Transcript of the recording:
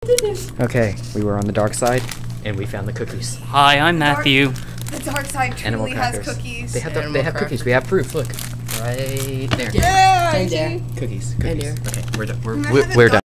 Okay, we were on the dark side, and we found the cookies. Hi, I'm Matthew. The dark side Animal truly has crackers. cookies. They have cookies. We have proof. Look, right there. Yeah, Right there. Cookies. Right there. Okay, we're done. Can I have We're the done.